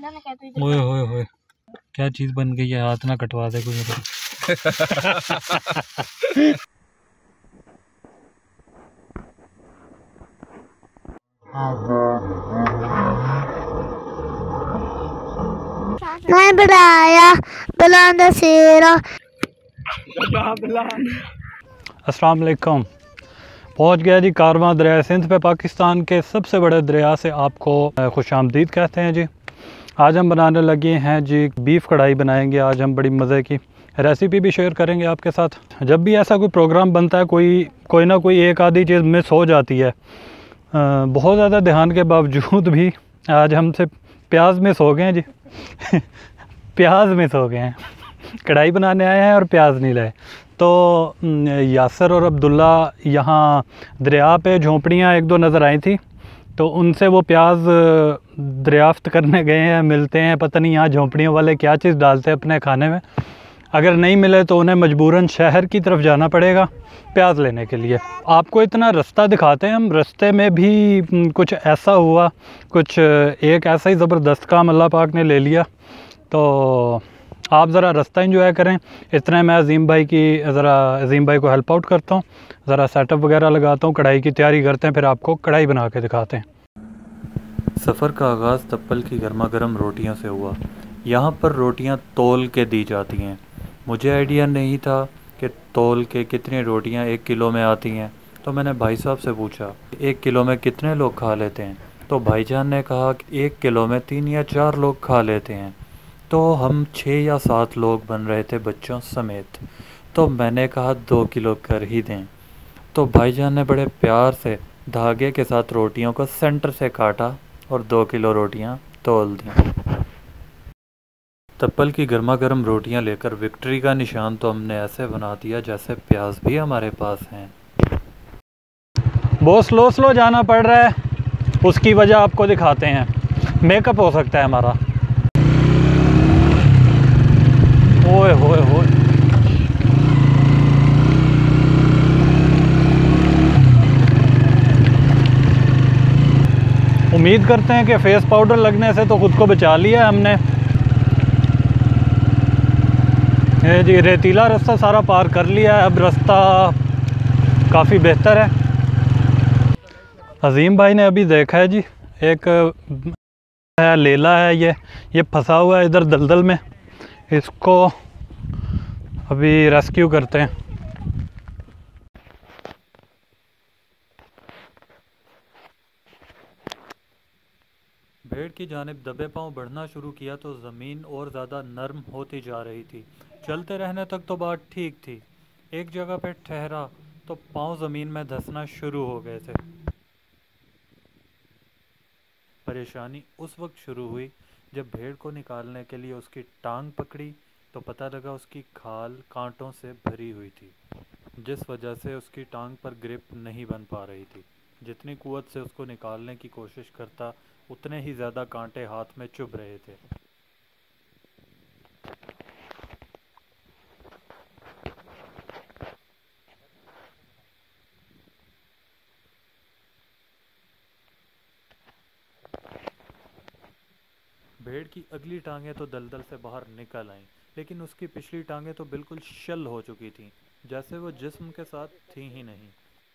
ओए होए होए, क्या चीज़ बन गई है, हाथ ना कटवा दे कोई मेरे। मैं बुलाया बुलंद शेरा। अस्सलाम वालेकुम। पहुँच गया जी कारवां दरिया सिंध पे, पाकिस्तान के सबसे बड़े दरिया से आपको खुशामदीद कहते हैं जी। आज हम बनाने लगे हैं जी बीफ कढ़ाई बनाएंगे। आज हम बड़ी मज़े की रेसिपी भी शेयर करेंगे आपके साथ। जब भी ऐसा कोई प्रोग्राम बनता है कोई ना कोई एक आधी चीज़ मिस हो जाती है। बहुत ज़्यादा ध्यान के बावजूद भी आज हमसे प्याज मिस हो गए हैं जी। प्याज मिस हो गए हैं। कढ़ाई बनाने आए हैं और प्याज नहीं लाए। तो यासर और अब्दुल्ला यहाँ दरिया पे झोंपड़ियाँ एक दो नज़र आई थी, तो उनसे वो प्याज दरियाफ्त करने गए हैं। मिलते हैं, पता नहीं यहाँ झोंपड़ियों वाले क्या चीज़ डालते हैं अपने खाने में। अगर नहीं मिले तो उन्हें मजबूरन शहर की तरफ जाना पड़ेगा प्याज लेने के लिए। आपको इतना रास्ता दिखाते हैं हम। रास्ते में भी कुछ ऐसा हुआ, कुछ एक ऐसा ही ज़बरदस्त काम अल्लाह पाक ने ले लिया। तो आप ज़रा रास्ता एंजॉय करें। इतना मैं अज़ीम भाई को हेल्प आउट करता हूँ, ज़रा सेटअप वगैरह लगाता हूँ, कढ़ाई की तैयारी करते हैं, फिर आपको कढ़ाई बना के दिखाते हैं। सफ़र का आगाज़ तप्पल की गर्मा गर्म रोटियों से हुआ। यहाँ पर रोटियाँ तोल के दी जाती हैं। मुझे आइडिया नहीं था कि तोल के कितनी रोटियाँ 1 किलो में आती हैं। तो मैंने भाई साहब से पूछा 1 किलो में कितने लोग खा लेते हैं। तो भाईजान ने कहा कि 1 किलो में 3 या 4 लोग खा लेते हैं। तो हम 6 या 7 लोग बन रहे थे बच्चों समेत। तो मैंने कहा 2 किलो कर ही दें। तो भाईजान ने बड़े प्यार से धागे के साथ रोटियों को सेंटर से काटा और 2 किलो रोटियां तोल दी। तप्पल की गर्मा गर्म रोटियां लेकर विक्ट्री का निशान तो हमने ऐसे बना दिया जैसे प्याज भी हमारे पास हैं। बहुत स्लो जाना पड़ रहा है, उसकी वजह आपको दिखाते हैं। मेकअप हो सकता है हमारा। ओए होए होए, उम्मीद करते हैं कि फेस पाउडर लगने से तो ख़ुद को बचा लिया हमने। ये जी रेतीला रास्ता सारा पार कर लिया है, अब रास्ता काफ़ी बेहतर है। अज़ीम भाई ने अभी देखा है जी, एक है लेला है, ये फंसा हुआ है इधर दलदल में। इसको अभी रेस्क्यू करते हैं। भेड़ की जानिब दबे पांव बढ़ना शुरू किया तो ज़मीन और ज़्यादा नरम होती जा रही थी। चलते रहने तक तो बात ठीक थी। एक जगह पे ठहरा तो पांव ज़मीन में धंसना शुरू हो गए थे। परेशानी उस वक्त शुरू हुई जब भेड़ को निकालने के लिए उसकी टांग पकड़ी तो पता लगा उसकी खाल कांटों से भरी हुई थी, जिस वजह से उसकी टांग पर ग्रिप नहीं बन पा रही थी। जितनी कुव्वत से उसको निकालने की कोशिश करता उतने ही ज़्यादा कांटे हाथ में चुभ रहे थे। भेड़ की अगली टांगें तो दलदल से बाहर निकल आईं, लेकिन उसकी पिछली टांगें तो बिल्कुल शल हो चुकी थीं, जैसे वो जिस्म के साथ थी ही नहीं।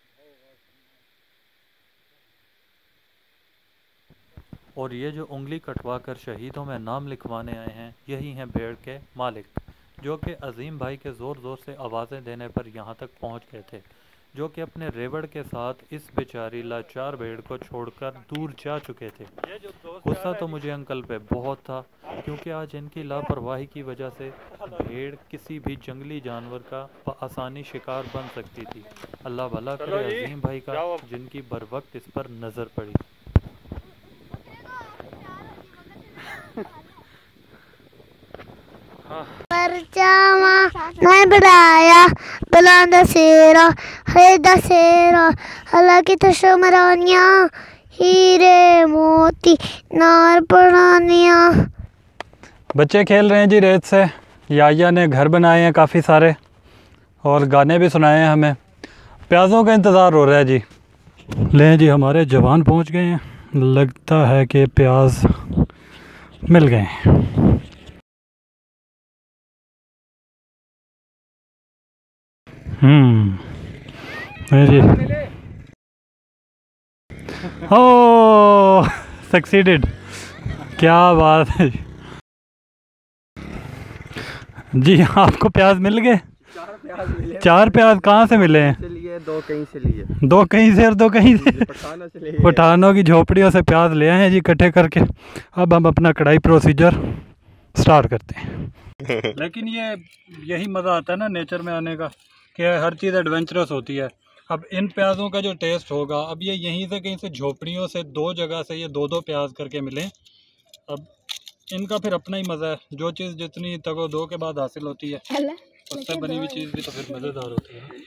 और ये जो उंगली कटवा कर शहीदों में नाम लिखवाने आए हैं, यही हैं भेड़ के मालिक, जो कि अज़ीम भाई के ज़ोर ज़ोर से आवाज़ें देने पर यहाँ तक पहुँच गए थे, जो कि अपने रेवड़ के साथ इस बेचारी लाचार भेड़ को छोड़कर दूर जा चुके थे। गुस्सा तो मुझे अंकल पे बहुत था, क्योंकि आज इनकी लापरवाही की वजह से भेड़ किसी भी जंगली जानवर का आसानी शिकार बन सकती थी। अल्लाह भला करे अज़ीम भाई का, जिनकी बर वक्त इस पर नज़र पड़ी। मैं बुलाया बुलंद शेरा है दशेरा, हालांकि तो शुमरानियाँ हीरे मोती नार पुरानियाँ। बच्चे खेल रहे हैं जी रेत से। याया ने घर बनाए हैं काफ़ी सारे और गाने भी सुनाए हैं हमें। प्याज़ों का इंतज़ार हो रहा है जी। लें जी, हमारे जवान पहुंच गए हैं। लगता है कि प्याज मिल गए। जी ओह सक्सीडेड, क्या बात है जी। आपको प्याज मिल गए? 4 प्याज कहाँ से मिले हैं? दो कहीं से लिए, 2 कहीं से और 2 कहीं से पठानों से लिए। पठानों की झोपड़ियों से प्याज ले आए हैं जी इकट्ठे करके। अब हम अपना कढ़ाई प्रोसीजर स्टार्ट करते हैं। लेकिन ये यही मज़ा आता है ना नेचर में आने का, कि हर चीज़ एडवेंचरस होती है। अब इन प्याज़ों का जो टेस्ट होगा, अब ये यहीं से कहीं से झोपड़ियों से 2 जगह से ये 2-2 प्याज करके मिले। अब इनका फिर अपना ही मज़ा है। जो चीज़ जितनी तगो दो के बाद हासिल होती है, उससे बनी हुई चीज़ भी तो फिर मज़ेदार होती है।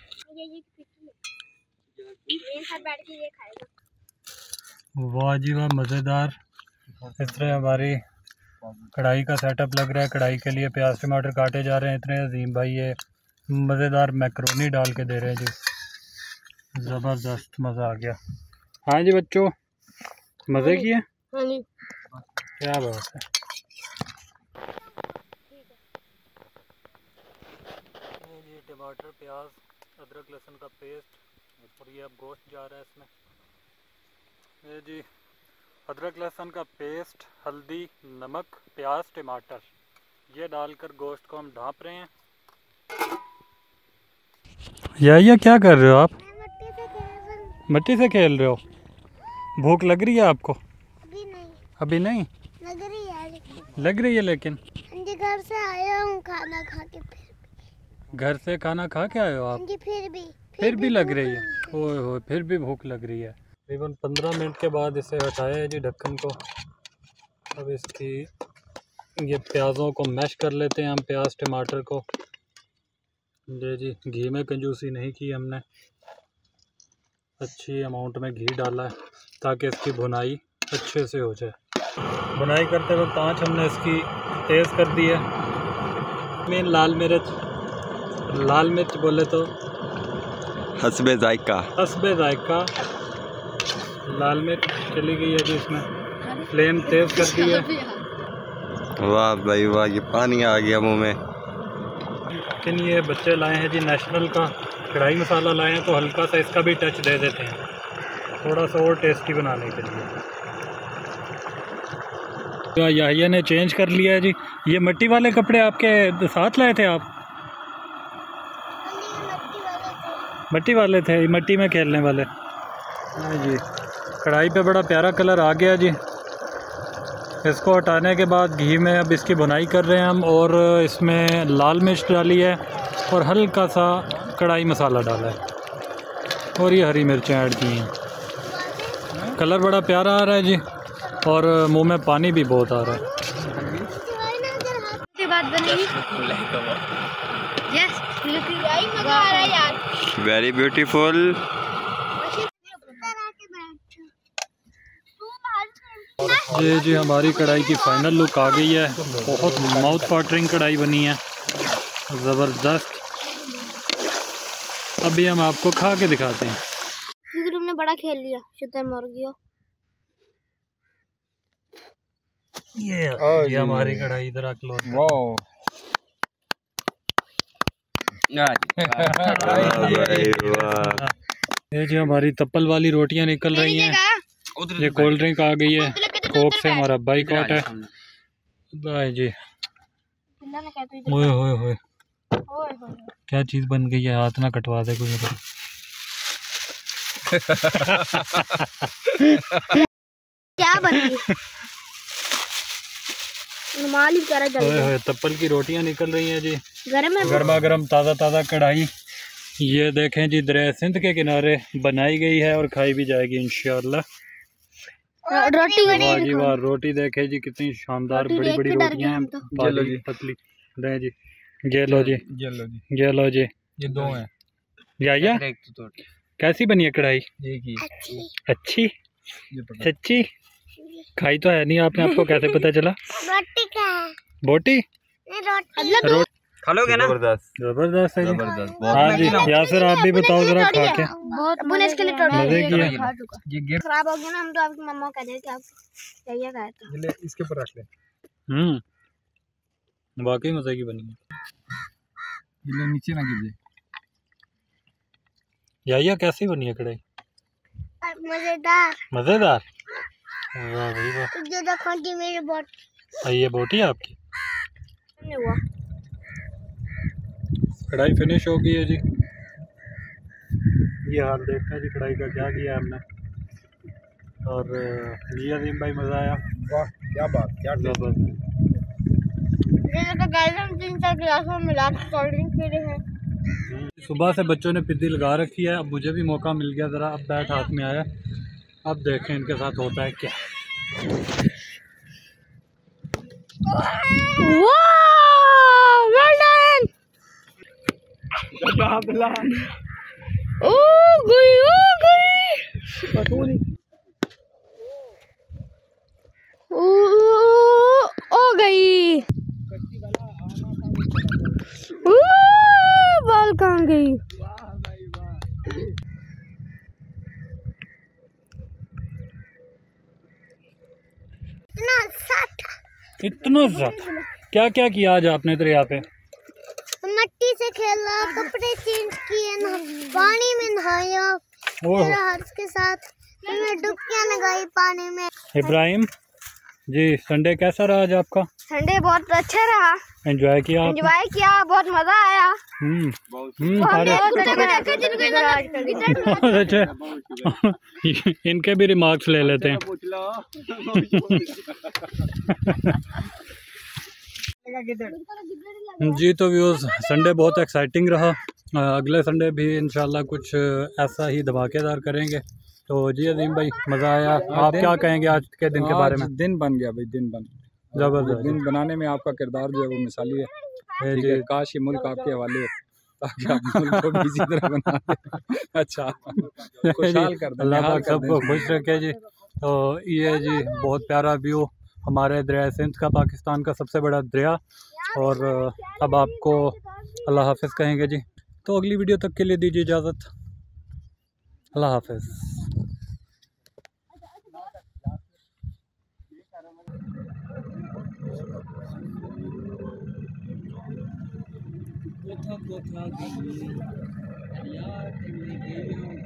वाह जी वाह, मज़ेदार। इस तरह हमारी कढ़ाई का सेटअप लग रहा है। कढ़ाई के लिए प्याज टमाटर काटे जा रहे हैं। इतने अजीम भाई ये मज़ेदार मैकरोनी डाल के दे रहे हैं जी। ज़बरदस्त, मज़ा आ गया। हाँ जी बच्चों, मज़े किए? क्या बात है। ये टमाटर प्याज अदरक लहसुन का पेस्ट, और ये अब गोश्त जा रहा है इसमें। ये जी अदरक लहसुन का पेस्ट, हल्दी, नमक, प्याज, टमाटर, ये डालकर गोश्त को हम ढाँप रहे हैं। या क्या कर रहे हो आप? मिट्टी से खेल रहे हो? भूख लग रही है आपको? अभी नहीं। अभी नहीं लग रही है, लग रही है लेकिन जी घर से आया हूँ खाना खा के, घर से खाना खा के आए हो आप? जी फिर भी लग रही है? ओए होए, फिर भी भूख लग रही है। तकरीबन 15 मिनट के बाद इसे हटाया है जी ढक्कन को। अब इसकी ये प्याज़ों को मैश कर लेते हैं हम, प्याज टमाटर को। जी घी में कंजूसी नहीं की हमने, अच्छी अमाउंट में घी डाला है ताकि इसकी भुनाई अच्छे से हो जाए। भुनाई करते वक्त आँच हमने इसकी तेज़ कर दी है। मेन लाल मिर्च बोले तो हस्बे जायका, हस्बे जायका लाल मिर्च चली गई है जी इसमें। फ्लेम तेज़ कर दी है। वाह भाई वाह, ये पानी आ गया मुंह में। लेकिन ये बच्चे लाए हैं जी नेशनल का कढ़ाई मसाला लाए हैं, तो हल्का सा इसका भी टच दे देते हैं, थोड़ा सा और टेस्टी बनाने के लिए। तो याहिया ने चेंज कर लिया है जी। ये मिट्टी वाले कपड़े आपके साथ लाए थे आप? मिट्टी वाले थे, मिट्टी में खेलने वाले। हाँ जी, कढ़ाई पे बड़ा प्यारा कलर आ गया जी। इसको हटाने के बाद घी में अब इसकी भुनाई कर रहे हैं हम, और इसमें लाल मिर्च डाली है और हल्का सा कढ़ाई मसाला डाला है, और ये हरी मिर्चें ऐड की हैं। कलर बड़ा प्यारा आ रहा है जी, और मुंह में पानी भी बहुत आ रहा है। Very beautiful. जी हमारी कढ़ाई की फाइनल लुक आ गई है। बहुत माउथ वाटरिंग कढ़ाई बनी है, ज़बरदस्त। अभी हम आपको खा के दिखाते हैं। क्योंकि तुमने बड़ा खेल लिया, शुतर मर गया। ये हमारी कढ़ाई इधर आके ये जो हमारी तप्पल वाली रोटियां निकल रही हैं। ये कोल्ड ड्रिंक आ गई है, कोक से हमारा बाइकआउट है भाई जी। ओए होए होए, क्या चीज़ बन गई है, हाथ ना कटवा दे कोई मेरे। क्या बन गई? ओए होए, तप्पल की रोटियां निकल रही हैं जी, गर्मा गर्म ताज़ा ताज़ा कढ़ाई। ये देखें जी, दरिया सिंध के किनारे बनाई गई है और खाई भी जाएगी इंशाअल्लाह। रोटी वाह जी वाह, रोटी देखे जी कितनी शानदार, बड़ी बड़ी रोटियां हैं, पतली पतली। ले जी, ये लो जी, ये लो जी, ये 2 हैं। या कैसी बनी है कढ़ाई? अच्छी सच्ची? खाई तो है नहीं आपने, आपको कैसे पता चला? रोटी का है। बोटी रोटी खा लोगे ना? जबरदस्त है जी। हाँ जी यासिर, आप भी बताओ जरा खा के। बहुत इसके लिए मजे किए। ये खराब हो गया ना, हम तो आपकी मम्मा को कह देंगे कि आप क्या खाया था। इसके ऊपर रख ले। वाकई मज़े की बनी है। ये नीचे ना गिर जाए। या कैसी बनी है कढ़ाई? मजेदार। मज़ेदार। वाह भाई वाह। जो देखो कि मेरी बोटी ये बोटी है आपकी? हुआ। कढ़ाई फिनिश हो गई है जी। ये हाल देखते हैं जी कढ़ाई का क्या किया हमने। और जी अजीम भाई मज़ा आया। वाह क्या बात, क्या ज़बरदस्त। तो गाइस हम 3-4 गिलासों में मिला के कोल्ड ड्रिंक पी रहे हैं। सुबह से बच्चों ने पिद्दी लगा रखी है। अब मुझे भी मौका मिल गया ज़रा, अब बैट हाथ में आया। अब देखें इनके साथ होता है क्या। बॉल कहाँ गई? इतना ज़्यादा क्या क्या किया आज आपने दरिया पे? मट्टी से खेला, कपड़े चेंज किए, पानी में नहाया मेरे हर्ष के साथ, फिर मैं डुबकियां लगाई पानी में। इब्राहिम जी, संडे कैसा रहा आज आपका? संडे बहुत अच्छा रहा। एंजॉय किया आपने? एंजॉय किया, बहुत मजा आया। अच्छा इनके भी रिमार्क्स ले लेते हैं। जी तो व्यूज़, संडे बहुत एक्साइटिंग रहा। अगले संडे भी इंशाल्लाह कुछ ऐसा ही धमाकेदार करेंगे। तो जी अजीम भाई मज़ा आया। आप क्या कहेंगे आज के दिन के बारे में? दिन बन गया भाई, दिन बन ज़बरदस्त। दिन बनाने में आपका किरदार जो है वो मिसाली है। ठीक है, काश ये मुल्क आपके हवाले हो ताकि आप मुल्क को भी इसी तरह बना दें। अच्छा खुशहाल कर दें, अल्लाह निहाल पाक कर सबको दें। खुश रखे जी। तो ये जी बहुत प्यारा व्यू हमारे दरिया सिंध का, पाकिस्तान का सबसे बड़ा दरिया। और अब आपको अल्लाह हाफ़िज़ कहेंगे जी। तो अगली वीडियो तक के लिए दीजिए इजाज़त। अल्लाह हाफ़िज़।